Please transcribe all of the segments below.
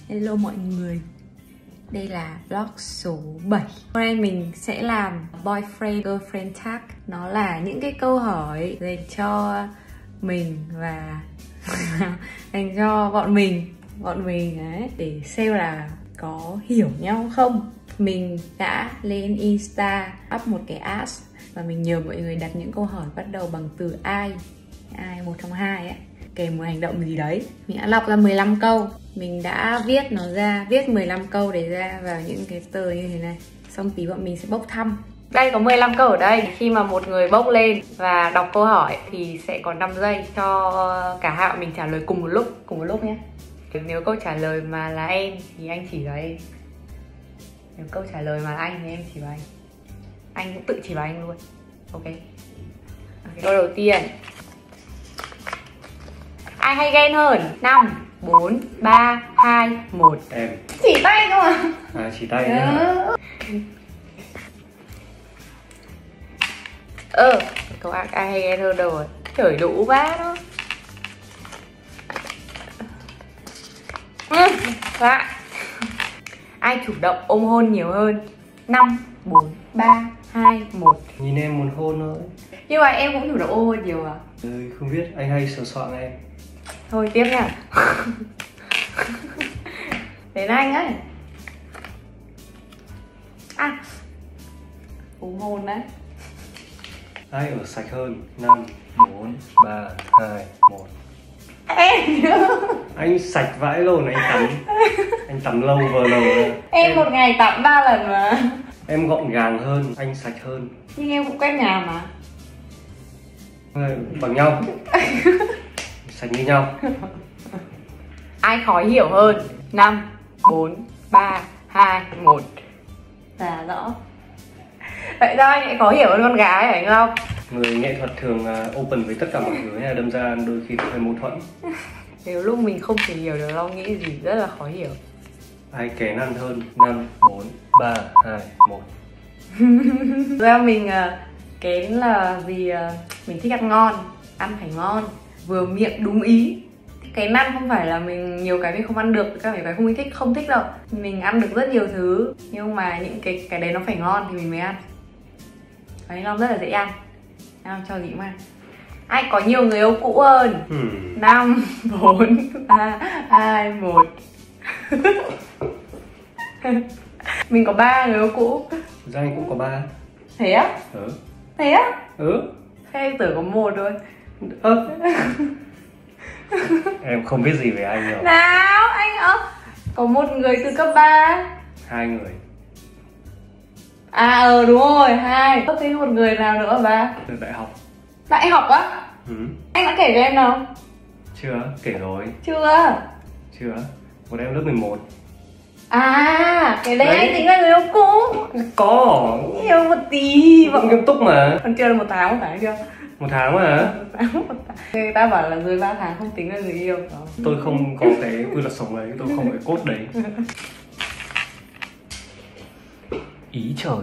Hello mọi người. Đây là vlog số 7. Hôm nay mình sẽ làm boyfriend girlfriend tag. Nó là những cái câu hỏi dành cho mình và dành cho bọn mình ấy, để xem là có hiểu nhau không. Mình đã lên Insta up một cái ask và mình nhờ mọi người đặt những câu hỏi bắt đầu bằng từ ai một trong hai ấy, kèm một hành động gì đấy. Mình đã lọc ra 15 câu. Mình đã viết nó ra, viết 15 câu để ra vào những cái tờ như thế này. Xong tí bọn mình sẽ bốc thăm. Đây có 15 câu ở đây. Khi mà một người bốc lên và đọc câu hỏi thì sẽ có 5 giây cho cả hai bọn mình trả lời cùng một lúc nhé. Nếu câu trả lời mà là em thì anh chỉ vào em. Nếu câu trả lời mà là anh thì em chỉ vào anh. Anh cũng tự chỉ vào anh luôn. Ok. Câu đầu tiên. Ai hay ghen hơn? 5, 4, 3, 2, 1. Em. Chỉ tay cơ mà. À, chỉ tay nữa. Câu ai hay ghen hơn đâu rồi? Trời đủ quá đó. Ai chủ động ôm hôn nhiều hơn? 5, 4, 3, 2, 1. Nhìn em muốn hôn thôi. Nhưng mà em cũng chủ động ôm hôn nhiều à? Không biết, anh hay sờ soạng em. Thôi tiếp nha. Đến anh ấy. Ôm hôn đấy. Ai ở sạch hơn? 5, 4, 3, 2, 1. Em nữa. Anh sạch vãi lồn, anh tắm lâu vờ lâu rồi. Em một ngày tắm 3 lần mà. Em gọn gàng hơn, anh sạch hơn. Nhưng em cũng quét nhà mà. Bằng nhau. Sạch như nhau. Ai khó hiểu hơn? 5, 4, 3, 2, 1. Dạ rõ. Vậy sao anh lại khó hiểu hơn con gái phải không? Người nghệ thuật thường open với tất cả mọi người, hay là đâm ra đôi khi hơi mâu thuẫn. Nếu lúc mình không thể hiểu được lo nghĩ gì rất là khó hiểu. Ai kén ăn hơn? 5, 4, 3, 2, 1. Ra mình kén là vì mình thích ăn ngon. Ăn phải ngon, vừa miệng đúng ý. Kén ăn không phải là mình nhiều cái mình không ăn được, các cái không thích đâu. Mình ăn được rất nhiều thứ, nhưng mà những cái đấy nó phải ngon thì mình mới ăn. Cái nó rất là dễ ăn. Nào, cho gì cũng ăn. Ai có nhiều người yêu cũ hơn? 5, 4, 3, 2, 1. Mình có 3 người yêu cũ. Ra anh cũng có 3. Thế á? Thế á? Thế em tưởng có 1 thôi. Em không biết gì về anh đâu. Nào, anh có một người từ cấp 3. 2 người. Đúng rồi, 2. Thế một người nào nữa ba? Từ đại học. Đại học á? Anh đã kể cho em đâu? Chưa, kể rồi. Chưa. Một em lớp 11. Cái đấy anh tính là người yêu cũ. Có. Nhiều một tí. Vẫn nghiêm túc mà. Còn chưa là 1 tháng chưa? 1 tháng mà. Người ta bảo là dưới 3 tháng không tính là người yêu. Tôi không có cái quy luật sống đấy, tôi không có cái cốt đấy. Ý trời.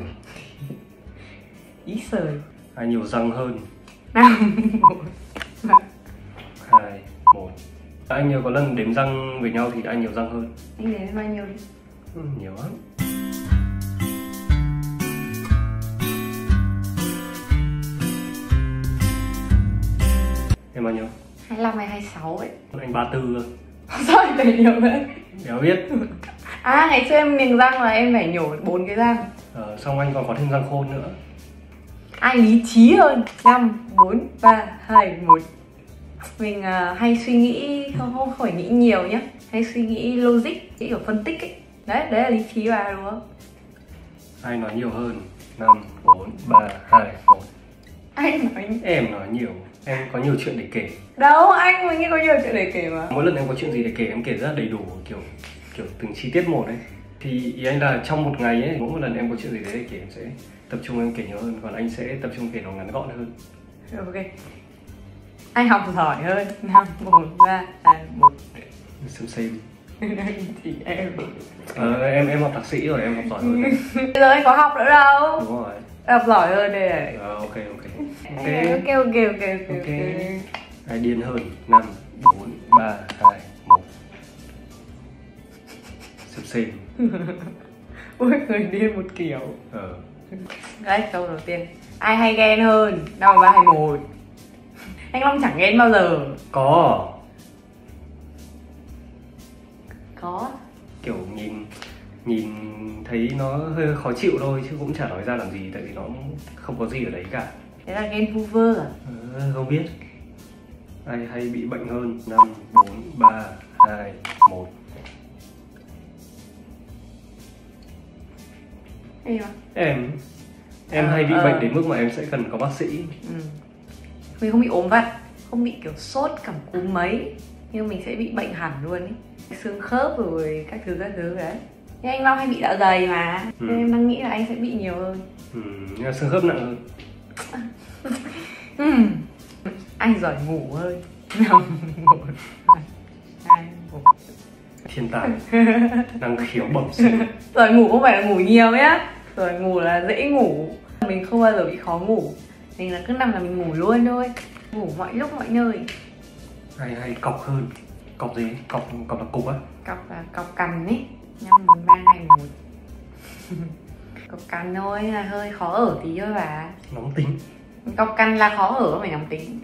Ý sời. Ai nhiều răng hơn? 5, 4, 2, 1. Anh nhớ có lần đếm răng với nhau thì ai nhiều răng hơn? Anh đếm bao nhiêu đi? Nhiều lắm. Em bao nhiêu? 25 hay 26 ấy. Anh 34 cơ. Sao anh phải nhiều vậy? Đéo biết. Ngày xưa em niềng răng là em phải nhổ 4 cái răng. Xong anh còn có thêm răng khôn nữa. Ai lý trí hơn? 5, 4, 3, 2, 1. Mình hay suy nghĩ, không phải nghĩ nhiều nhá. Hay suy nghĩ logic, nghĩ kiểu phân tích ấy. Đấy là lý trí bà đúng không? Ai nói nhiều hơn? 5, 4, 3, 2, 1. Anh nói. Em nói nhiều. Em có nhiều chuyện để kể. Đâu, anh mới nghĩ có nhiều chuyện để kể mà. Mỗi lần em có chuyện gì để kể em kể rất là đầy đủ, kiểu từng chi tiết một ấy. Thì ý anh là trong một ngày ấy, mỗi một lần em có chuyện gì đấy để kể em sẽ tập trung em kể nhiều hơn, còn anh sẽ tập trung kể nó ngắn gọn hơn. Ok. Anh học giỏi hơn. 5, 4, 3, 2, 1. Xem. Thì em. Em học thạc sĩ rồi, em học giỏi hơn. Bây giờ anh có học nữa đâu. Đúng rồi. Học giỏi hơn đây này. Ok. Ok. Ai điên hơn? 5, 4, 3, 2, 1. xem. Mỗi người điên một kiểu. Đấy, câu đầu tiên. Ai hay ghen hơn? Nào 3, 2, 1. Anh Long chẳng ghen bao giờ. Có. Kiểu nhìn thấy nó hơi khó chịu thôi chứ cũng chả nói ra làm gì, tại vì nó không có gì ở đấy cả. Thế là ghen vu vơ à? Không biết. Ai hay bị bệnh hơn? 5, 4, 3, 2, 1. Em hay bị bệnh đến mức mà em sẽ cần có bác sĩ. Mình không bị ốm vặt, không bị kiểu sốt cảm cúm mấy, nhưng mình sẽ bị bệnh hẳn luôn ấy, xương khớp rồi các thứ đấy. Nhưng anh Long hay bị dạ dày mà, nên em đang nghĩ là anh sẽ bị nhiều hơn. Nhưng mà xương khớp nặng hơn. Anh giỏi ngủ hơn. 5, 1, 2, 1. Thiên tài. Năng khiếu bẩm sinh. Giỏi ngủ không phải là ngủ nhiều nhá, giỏi ngủ là dễ ngủ. Mình không bao giờ bị khó ngủ, mình là cứ nằm là mình ngủ luôn thôi, ngủ mọi lúc mọi nơi. Hay cọc hơn. Cọc gì? Cọc là cục á? Cọc là cọc cằn ấy. 5, 4, 3, 2, 1. Cọc cằn thôi là hơi khó ở tí thôi bà. Nóng tính. Cọc cằn là khó ở, không phải nóng tính.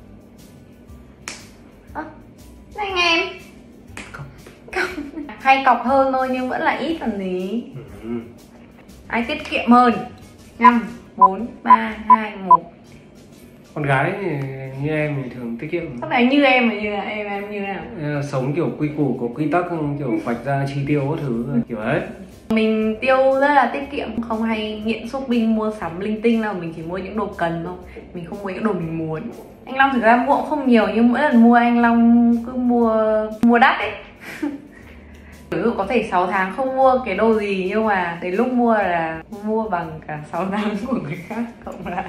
Anh em cọc. Hay cọc hơn thôi nhưng vẫn là ít còn gì. Ai tiết kiệm hơn? 5, 4, 3, 2, 1. Con gái như em thì thường tiết kiệm. Không phải như em mà như là em như nào? Sống kiểu quy củ, có quy tắc, kiểu vạch ra chi tiêu các thứ kiểu ấy. Mình tiêu rất là tiết kiệm, không hay nghiện shopping mua sắm linh tinh đâu. Mình chỉ mua những đồ cần thôi, mình không mua những đồ mình muốn. Anh Long thực ra mua cũng không nhiều, nhưng mỗi lần mua anh Long cứ mua đắt ấy. Ví dụ có thể 6 tháng không mua cái đồ gì, nhưng mà đến lúc mua là mua bằng cả 6 tháng của người khác cộng lại.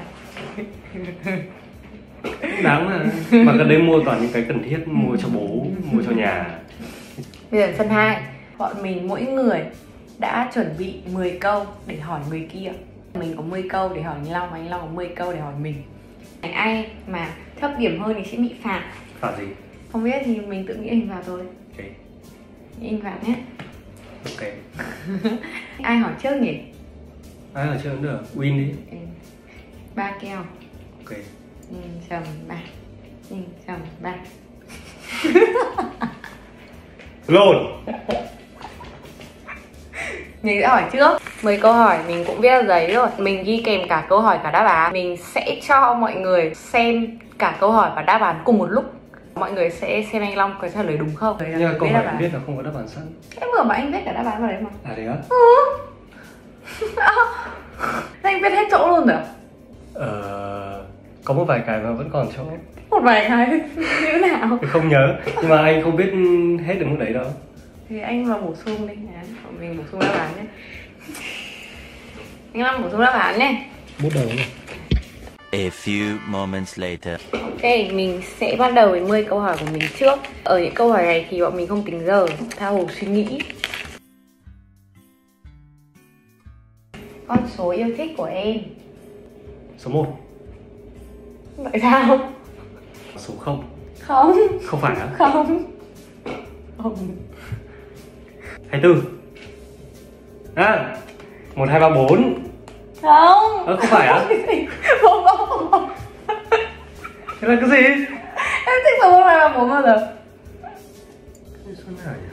Đáng mà gần đây mua toàn những cái cần thiết, mua cho bố, mua cho nhà. Bây giờ phần 2, bọn mình mỗi người đã chuẩn bị 10 câu để hỏi người kia. Mình có 10 câu để hỏi anh Long, và anh Long có 10 câu để hỏi mình. Ai mà thấp điểm hơn thì sẽ bị phạt. Phạt gì? Không biết thì mình tự nghĩ hình phạt thôi. Ok. Hình phạt nhé. Ok. Ai hỏi trước nhỉ? Ai hỏi trước cũng được, win đi. 3 keo. Ok. Chầm 3. Chầm 3. Lồn. Mình sẽ hỏi trước 10 câu hỏi, mình cũng viết ra giấy rồi. Mình ghi kèm cả câu hỏi cả đáp án. Mình sẽ cho mọi người xem cả câu hỏi và đáp án cùng một lúc. Mọi người sẽ xem anh Long có trả lời đúng không. Nhưng mà câu hỏi anh biết là không có đáp án sẵn. Thế vừa mà anh viết cả đáp án vào đấy mà. À đấy á? Anh viết hết chỗ luôn rồi. Có một vài cái mà vẫn còn chỗ. Một vài cái như nào? Không nhớ, nhưng mà anh không biết hết được mức đấy đâu. Thì anh vào bổ sung đi nhá. Mình bổ sung đáp án nhé. Anh Long bổ sung đáp án nhé. Bút đầu này. A few moments later. Ok, mình sẽ bắt đầu với 10 câu hỏi của mình trước. Ở những câu hỏi này thì bọn mình không tính giờ, tha hồ suy nghĩ. Con số yêu thích của em? Số 1. Tại sao? Số 0. Không. Không phải á? Không. Không. 24. 1, 2, 3, 4. Không. Không phải á? Không. Thế là cái gì? Em thích số 1, 2, 3, 4 bao giờ? Số nào nhỉ?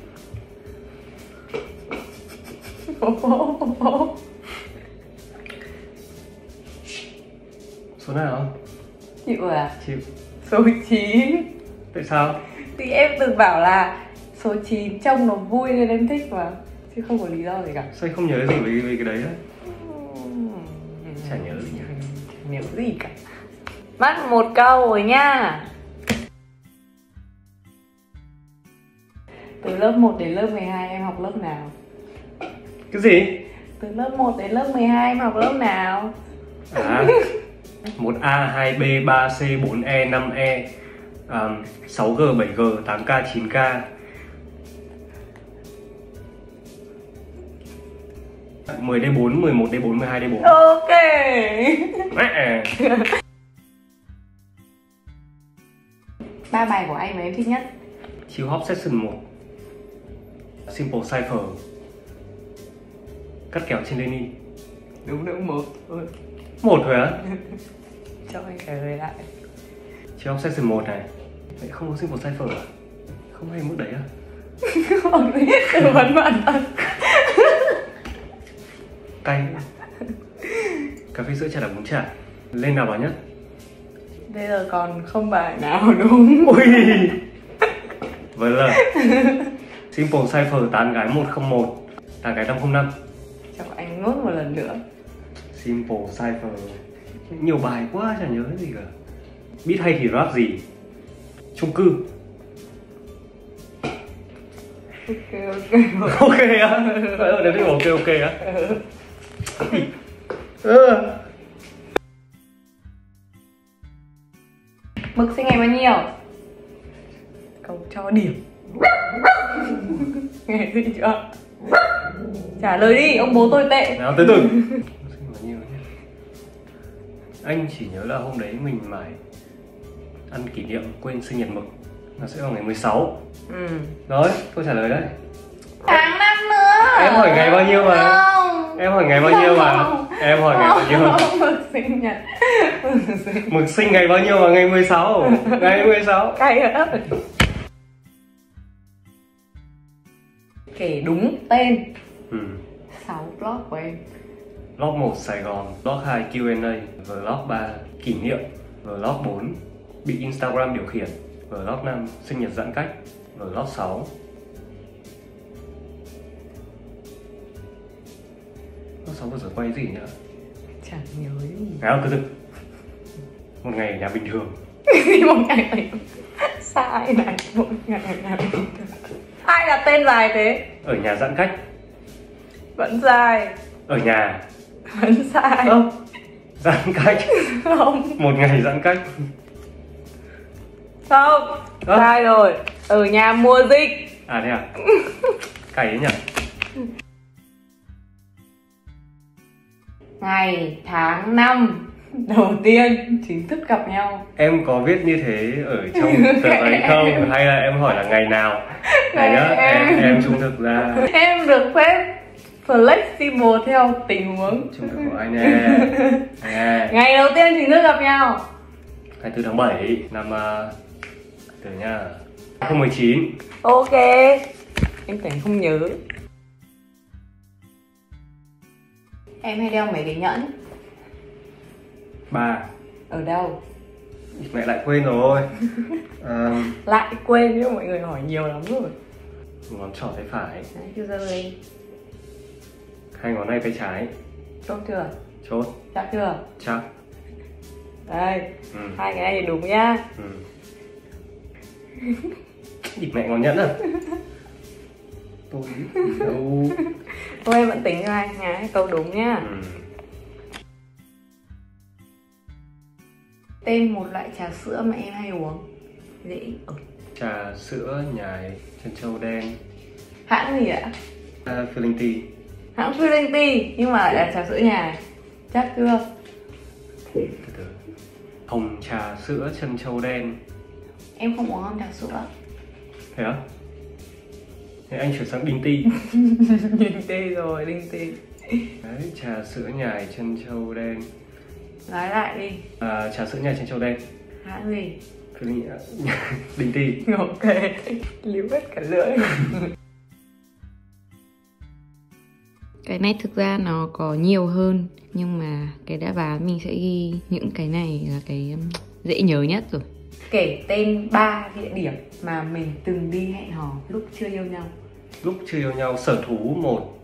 Số nào? Chịu rồi à? Chịu. Số 9. Tại sao? Thì em từng bảo là số 9 trông nó vui nên em thích mà, chứ không có lý do gì cả. Sao anh không nhớ gì về cái đấy á? Chả nhớ gì nhỉ? Chả nhớ gì cả. Mất một câu rồi nha. Từ lớp 1 đến lớp 12 em học lớp nào? Cái gì? Từ lớp 1 đến lớp 12 em học lớp nào? 1A, 2B, 3C, 4E, 5E, 6G, 7G, 8K, 9K, 10D4, 11D4, 12D4. Ok. Mẹ. 3 bài của anh mà em thích nhất? Chill Hop Session 1. Simple Cypher, cắt kèo trên Lenin. Đúng đúng một thôi. Một thôi á? Cho anh trả lời lại. Chiếc ốc section 1 này. Vậy không có Simple Cypher à? Không hay mức đấy à? Không biết tư vấn bản thân. Cay. Cà phê sữa chả là bún chả. Lên nào bảo nhất? Bây giờ còn không bài nào đúng. Ui. Vâng là Simple Cypher tán gái 101, tán gái 505. Cho anh nốt một lần nữa. Simple Cypher nhiều bài quá chả nhớ gì cả. Beat hay thì rap gì? Chung cư. Ok. Ok á? Đấy thì ok á. Mực sinh ngày bao nhiêu? Câu cho điểm. Nghe gì chưa? Trả lời đi, ông bố tôi tệ. Nào từ từ. Bao nhiêu nhé? Anh chỉ nhớ là hôm đấy mình mải ăn kỷ niệm quên sinh nhật mực. Nó sẽ vào ngày 16. Rồi, câu trả lời đấy. Tháng năm nữa. Em hỏi ngày bao nhiêu mà? Không. Em hỏi ngày bao nhiêu mà? Em hỏi ngày bao nhiêu mà? Mực sinh nhật. Mực sinh ngày bao nhiêu mà? Ngày 16. Ngày 16. Cay lắm. Kể đúng tên 6 blog của em. Vlog 1 Sài Gòn, Vlog 2 Q&A, Vlog 3 kỷ niệm, Vlog 4 bị Instagram điều khiển, Vlog 5 sinh nhật giãn cách, Vlog 6 Vlog 6 vừa rồi quay gì nhỉ? Chẳng nhớ gì. Nào từ từ. Một ngày ở nhà bình thường. Một ngày này sai này, một ngày này bình thường. Ai đặt tên dài thế? Ở nhà giãn cách. Vẫn sai. Ở nhà. Vẫn sai. Giãn cách. Không. Một ngày giãn cách. Không. Sai rồi. Ở nhà mùa dịch. À thế à? Cày ấy nhỉ? Ngày tháng năm đầu tiên chính thức gặp nhau. Em có viết như thế ở trong tờ giấy không? Hay là em hỏi là ngày nào? Này nhá, em trung thực ra. Em được phép flexible theo tình huống. Trung thực của anh nè. Ngày đầu tiên chính thức gặp nhau 24 tháng 7 năm từ nha 2019. Ok. Em tưởng không nhớ. Em hay đeo mấy cái nhẫn? 3. Ở đâu? Mẹ lại quên rồi. Lại quên chứ mọi người hỏi nhiều lắm rồi. Ngón trỏ tay phải. Đấy, chưa ra đây. 2 ngón tay tay trái. Chốt chưa? Chốt. Chắc chưa? Chắc. Đây. Hai cái này thì đúng nhá. Địt mẹ ngón nhẫn à? Tôi đâu. Thôi em vẫn tính cho anh nhá, câu đúng nhá. Tên một loại trà sữa mà em hay uống. Dễ. Trà sữa nhài chân trâu đen. Hãng gì ạ? Feeling tea. Hãng Feeling Tea, nhưng mà là trà sữa nhài. Chắc chưa? Từ từ. Hồng trà sữa chân trâu đen. Em không uống hồng trà sữa. Thế á? Thế anh chuyển sang đinh ti. Đinh ti rồi, đinh ti. Đấy, trà sữa nhài chân trâu đen. Nói lại đi. Trà sữa nhài chân trâu đen. Hãng gì? Đinh ti. Ok. Líu hết cả lưỡi. Cái này thực ra nó có nhiều hơn, nhưng mà cái đáp án mình sẽ ghi những cái này là cái dễ nhớ nhất rồi. Kể tên 3 địa điểm mà mình từng đi hẹn hò lúc chưa yêu nhau. Lúc chưa yêu nhau, sở thú 1.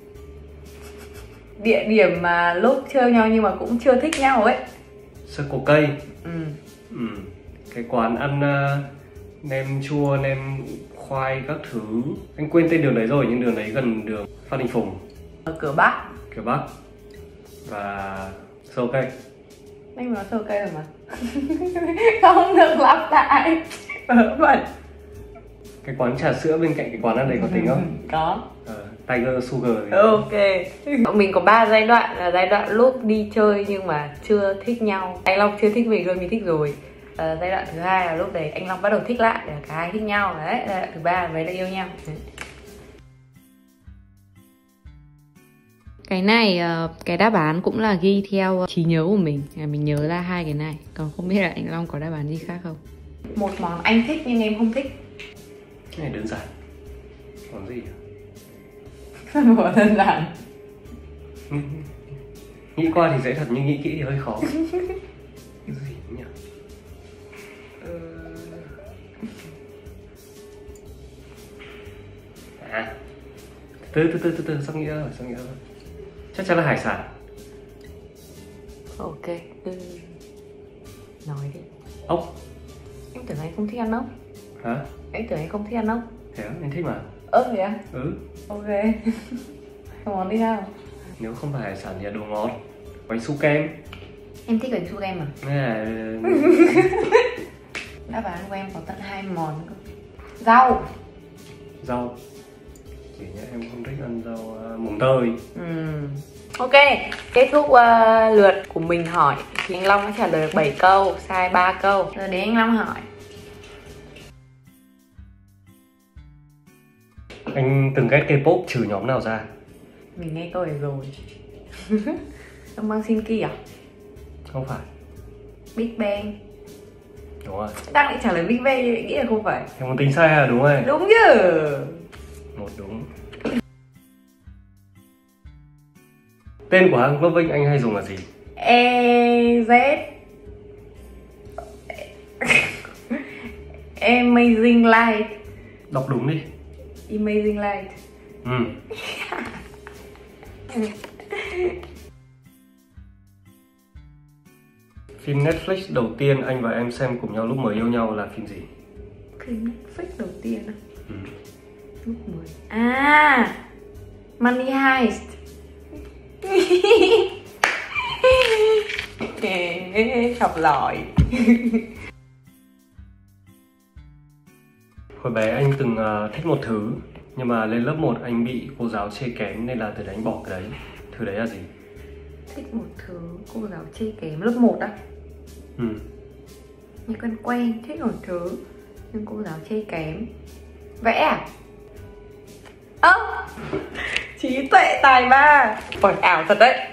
Địa điểm mà lúc chưa yêu nhau nhưng mà cũng chưa thích nhau ấy. Circle K. Cái quán ăn nem chua, nem khoai các thứ. Anh quên tên đường đấy rồi, nhưng đường đấy gần đường Phan Đình Phùng. Ở cửa Bắc. Cửa Bắc. Và Circle K. Anh nói Circle K rồi mà. Không được lặp lại. Vớ vẩn. Cái quán trà sữa bên cạnh cái quán ăn đấy có tính không? Có. Tiger Sugar. Ok. Mình có 3 giai đoạn, là giai đoạn lúc đi chơi nhưng mà chưa thích nhau. Anh Long chưa thích mình luôn, mình thích rồi. Giai đoạn thứ hai là lúc đấy anh Long bắt đầu thích lại, là cả hai thích nhau. Đấy, giai đoạn thứ ba mới là yêu nhau. Đấy. Cái này cái đáp án cũng là ghi theo trí nhớ của mình. Mình nhớ ra hai cái này. Còn không biết là anh Long có đáp án gì khác không? Một món anh thích nhưng em không thích. Cái này đơn giản. Món gì? Món đơn giản. Nghĩ qua thì dễ thật nhưng nghĩ kỹ thì hơi khó. Cái gì nhỉ? Từ sắp nghĩ ra rồi. Chắc chắn là hải sản. Ok, nói đi. Ốc. Em tưởng anh không thích ăn ốc. Hả? Em tưởng anh không thích ăn ốc. Thế anh thích mà. Thế à? Ừ. Ok. Món đi nào? Nếu không phải hải sản thì là đồ ngọt. Bánh su kem. Em thích bánh su kem à? À... Đáp án của em có tận 2 món cơ. Rau. Rau. Chỉ nhá, em không thích ăn rau mùng tơi. Ok, kết thúc lượt của mình hỏi. Thì anh Long đã trả lời được 7 câu, sai 3 câu. Giờ đến anh Long hỏi. Anh từng ghét K-pop trừ nhóm nào ra? Mình nghe câu này rồi. Ông Bang Shinki à? Không phải. Big Bang. Đúng rồi. Đang định trả lời Big Bang nhưng nghĩ là không phải. Em muốn tính sai à? Đúng rồi. Đúng chứ. Một đúng. Tên của hãng Vinh anh hay dùng là gì? EZ. Amazing Light. Đọc đúng đi. Amazing Light. Phim Netflix đầu tiên anh và em xem cùng nhau lúc mới yêu nhau là phim gì? Phim Netflix đầu tiên à? Lúc mới. À, Money Heist. Học giỏi. Hồi bé anh từng thích một thứ, nhưng mà lên lớp 1 anh bị cô giáo chê kém nên là từ đấy anh bỏ cái đấy. Thứ đấy là gì? Thích một thứ cô giáo chê kém lớp 1 á? Nghe quen thích một thứ nhưng cô giáo chê kém. Vẽ à? Trí tuệ tài ba. Ôi, ảo thật đấy.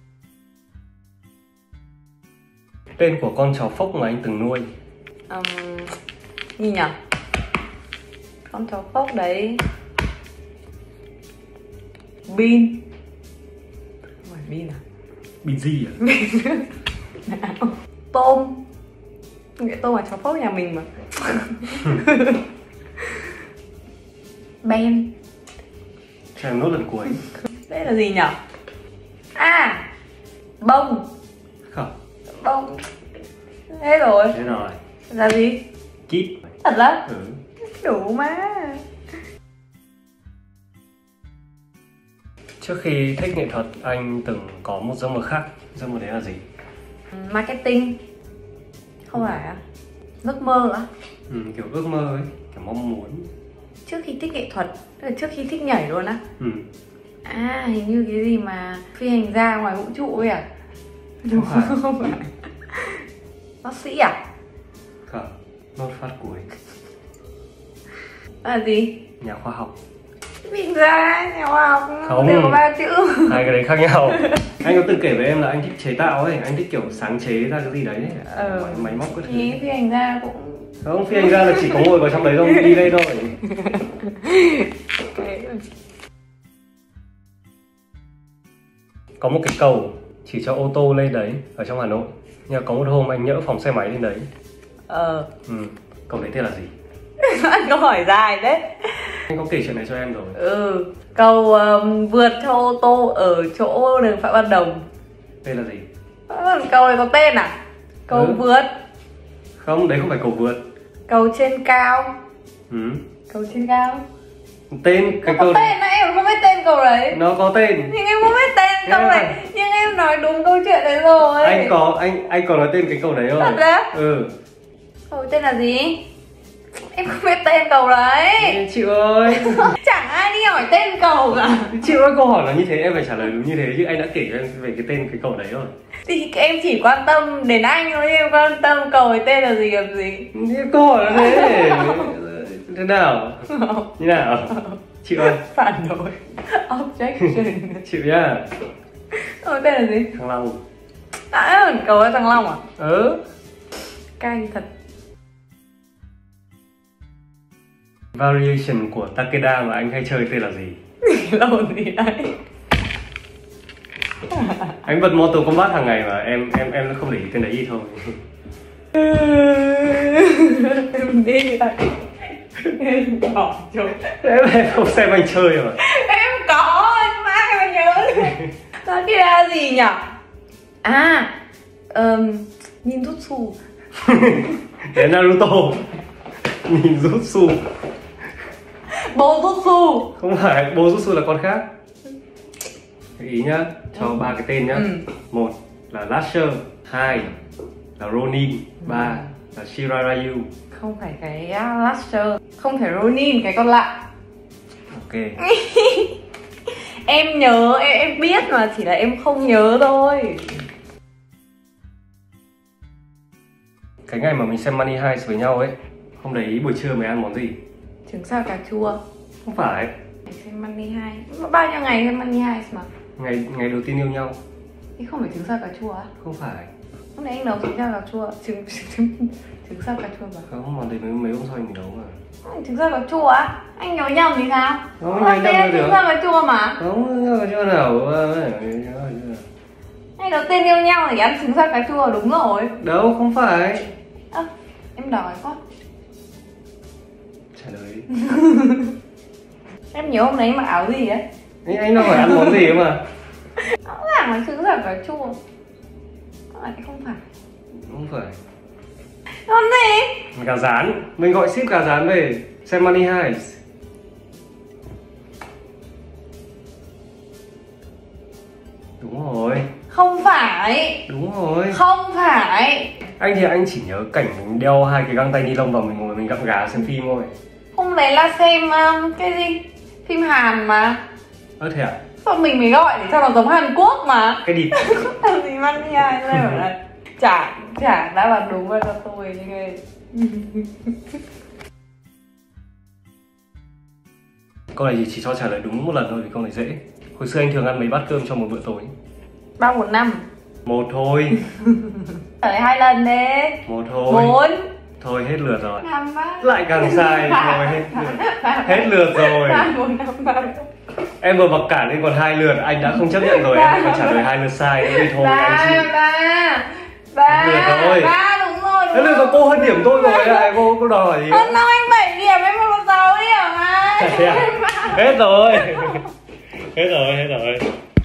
Tên của con chó phốc mà anh từng nuôi? Gì nhỉ? Con chó phốc đấy. Bin. Không phải Bin à? Bin gì à? Tôm. Nghĩa tôm là chó phốc nhà mình mà. Ben. Cho em nốt lần cuối. Đây là gì nhỉ? À, bông. Không. Bông. Thế rồi. Thế rồi. Là gì? Kíp. Thật á? Ừ. Đủ mà. Trước khi thích nghệ thuật anh từng có một giấc mơ khác. Giấc mơ đấy là gì? Marketing. Không phải à? Giấc mơ á? Kiểu ước mơ ấy, kiểu mong muốn. Trước khi thích nghệ thuật, tức là trước khi thích nhảy luôn á? À, hình như cái gì mà phi hành gia ngoài vũ trụ ấy à? Đúng phải. Không phải. Bác sĩ à? Không, nốt phát cuối. Là gì? Nhà khoa học. Phi hành gia, nhà khoa học Không. đều có 3 chữ. Hai cái đấy khác nhau. Anh có từng kể với em là anh thích chế tạo ấy, anh thích kiểu sáng chế ra cái gì đấy ấy. Máy móc cái thứ. Thì phi hành gia cũng... Không, phi hành gia là chỉ có ngồi vào trong đấy thôi, đi đây thôi. Có một cái cầu chỉ cho ô tô lên đấy ở trong Hà Nội. Nhưng mà có một hôm anh nhỡ phóng xe máy lên đấy. Cầu đấy tên là gì? Anh có hỏi dài đấy. Anh có kể chuyện này cho em rồi. Cầu vượt cho ô tô ở chỗ đường Phạm Văn Đồng. Tên là gì? Cầu này có tên à? Cầu vượt. Không, đấy không phải cầu vượt. Cầu trên cao. Cầu trên cao. Tên cái nó có tên á, em không biết tên cầu đấy. Nó có tên. Nhưng em không biết tên cầu này. Nhưng em nói đúng câu chuyện đấy rồi. Anh có nói tên cái cầu đấy rồi. Thật á? Cầu tên là gì? Em không biết tên cầu đấy. Chịu ơi. Chẳng ai đi hỏi tên cầu cả. Chịu ơi, câu hỏi là như thế em phải trả lời đúng như thế chứ. Anh đã kể cho em về cái tên cái cầu đấy rồi. Thì em chỉ quan tâm đến anh thôi, em quan tâm cầu ấy tên là gì làm gì. Câu hỏi là thế. Thế nào? Như nào? Chịu ơi. Phản đối. Objection. Chịu nhá. Tên là gì? Thăng Long. À, cầu ở Thăng Long à? Ừ. Cay thật. Variation của Takeda mà anh hay chơi tên là gì? Lâu gì đấy? Anh bật Mortal Kombat hàng ngày mà em không để ý tên đấy gì thôi. Em đi đây. Em bỏ chỗ. Em không xem anh chơi mà. Em có, anh mang mà nhớ. Takeda gì nhỉ? À, Ninjutsu. Đấy Naruto. Ninjutsu. Bojutsu. Không phải, Bojutsu là con khác. Để ý nhá, cho ba cái tên nhá. Một là Lasher, 2 là Ronin, 3 là Shirarayu. Không phải cái Lasher, không phải Ronin, cái còn lại. Ok. Em nhớ, em biết mà, chỉ là em không nhớ thôi. Cái ngày mà mình xem Money Heist với nhau ấy, hôm đấy buổi trưa mày ăn món gì? Trứng xào cà chua. Không phải. Mình xem Money Heist. Bao nhiêu ngày xem Money Heist mà? Ngày đầu tiên yêu nhau. Thì không phải trứng xào cà chua á? Không phải. Hôm nay anh nấu trứng xào cà chua, trứng xào cà chua mà. Không, món đấy mấy hôm sau mình nấu mà. Trứng xào cà chua á? Anh nhớ nhầm thì sao? Không, nhớ nhầm tên được. trứng xào cà chua mà. Không, nhớ cà chua nào. Ngày đầu tiên yêu nhau thì ăn trứng xào cà chua, đúng rồi. Đâu, không phải. Em đòi quá. Trả lời. Em nhớ hôm đấy mặc áo gì ấy? Anh đâu phải ăn món gì mà. Rõ ràng là trứng xào cà chua. Không phải. Không phải. Con gì? Gà rán. Mình gọi ship gà rán về xem Money Heist. Đúng rồi. Không phải. Đúng rồi. Không phải. Anh thì anh chỉ nhớ cảnh mình đeo hai cái găng tay ni lông vào mình ngồi mình gặm gà xem phim thôi. Hôm đấy là xem cái gì? Phim Hàn mà. Thế à? Sao mình mới gọi để cho nó giống Hàn Quốc mà. Cái địt. Làm gì Money Heist đây bảo là chả đã là đúng rồi cho tôi như thế. Câu này chỉ cho trả lời đúng một lần thôi vì câu này dễ. Hồi xưa anh thường ăn mấy bát cơm trong một bữa tối? 3, 4, 5. Một thôi. Trả lời 2 lần đấy. Một thôi. 4. Thôi hết lượt rồi. 5 bát. Lại càng sai. Thôi hết lượt. Hết lượt rồi. 3, 4, 5 bát. Em vừa mặc cả lên còn 2 lượt, anh đã không chấp nhận rồi, em còn trả lời 2 lượt sai nữa thì thôi anh chịu. 3 lượt rồi. 3 đúng rồi. Thế nên là cô hơn điểm tôi rồi, lại cô đòi hỏi gì? Hơn đâu anh 7 điểm, em có 6 điểm mà. Hết rồi. Hết rồi.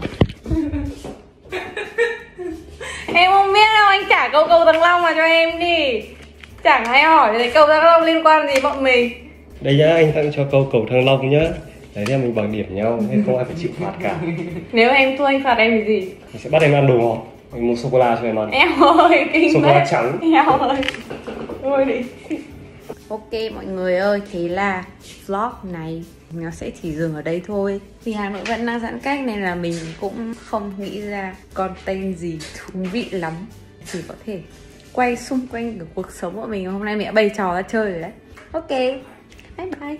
Em không biết đâu, anh trả câu Thăng Long mà cho em đi. Chẳng ai hỏi thì câu Thăng Long liên quan gì bọn mình. Đây nhá, anh tặng cho câu cầu Thăng Long nhá. Đấy thì mình bằng điểm nhau, nên không ai phải chịu phạt cả. Nếu em thua anh phạt em cái gì? Mình sẽ bắt em ăn đồ ngọt. Mình mua sô-cô-la cho em ăn. Em ơi, kinh Sô-cô-la trắng. Em ơi. Thôi đi. Ok mọi người ơi, thế là vlog này nó sẽ chỉ dừng ở đây thôi. Vì Hà Nội vẫn đang giãn cách nên là mình cũng không nghĩ ra content gì thú vị lắm. Chỉ có thể quay xung quanh cái cuộc sống của mình. Hôm nay mẹ bày trò ra chơi rồi đấy. Ok, bye bye.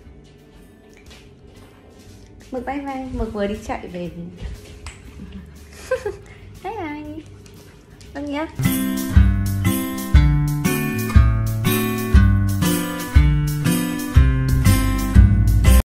Mực bye bye, Mực vừa đi chạy về. Bye bye. Vâng nhá.